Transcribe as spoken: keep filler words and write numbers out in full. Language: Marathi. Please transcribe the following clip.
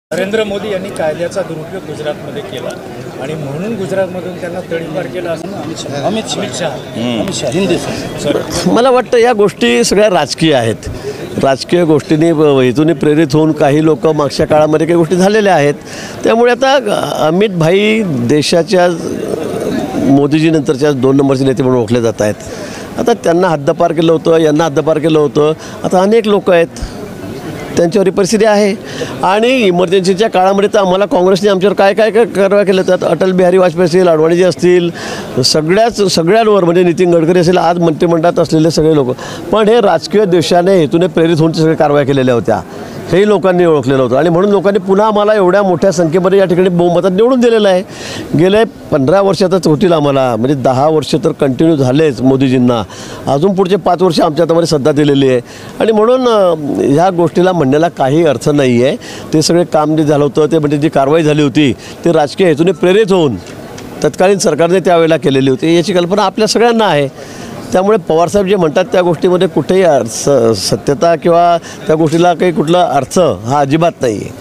नरेंद्र मोदी यांनी कायद्याचा दुरुपयोग गुजरातमध्ये केला आणि म्हणून गुजरातमधून त्यांना तडीपार केला असं अमित शहा अमित शहा हिंदी सर मला वाटतं या गोष्टी सगळ्या राजकीय आहेत. राजकीय गोष्टींनी हेतूने प्रेरित होऊन काही लोक मागच्या काळामध्ये काही गोष्टी झालेल्या आहेत. त्यामुळे आता अमित भाई देशाच्या मोदीजीनंतरच्या दोन नंबरचे नेते म्हणून ओळखले जात आहेत. आता त्यांना हद्दपार केलं होतं, यांना हद्दपार केलं होतं. आता अनेक लोक आहेत, त्यांच्यावर ही परिस्थिती आहे. आणि इमर्जन्सीच्या काळामध्ये तर आम्हाला काँग्रेसने आमच्यावर काय काय काय कारवाया केल्या तर अटल बिहारी वाजपेयी असतील, अडवाणीजी असतील, सगळ्याच सगळ्यांवर म्हणजे नितीन गडकरी असेल, आज मंत्रिमंडळात असलेले सगळे लोक. पण हे राजकीय देशाने हेतूने प्रेरित होऊन सगळे कारवाया केलेल्या होत्या, हेही लोकांनी ओळखलेलं होतं. आणि म्हणून लोकांनी पुन्हा आम्हाला एवढ्या मोठ्या संख्येमध्ये या ठिकाणी बहुमतात निवडून दिलेलं आहे. गेले पंधरा वर्षातच होतील आम्हाला, म्हणजे दहा वर्ष तर कंटिन्यू झालेच मोदीजींना, अजून पुढचे पाच वर्ष आमच्या हातामध्ये सत्ता दिलेली आहे. आणि म्हणून ह्या गोष्टीला म्हणण्याला काही अर्थ नाही आहे. ते सगळे काम जे झालं होतं ते म्हणजे जी कारवाई झाली होती ते राजकीय हेतूने प्रेरित होऊन तत्कालीन सरकारने त्यावेळेला केलेली होती, याची कल्पना आपल्या सगळ्यांना आहे. त्यामुळे पवारसाहेब जे म्हणतात त्या गोष्टीमध्ये कुठेही अर्थ सत्यता किंवा त्या गोष्टीला काही कुठला अर्थ हा अजिबात नाही आहे.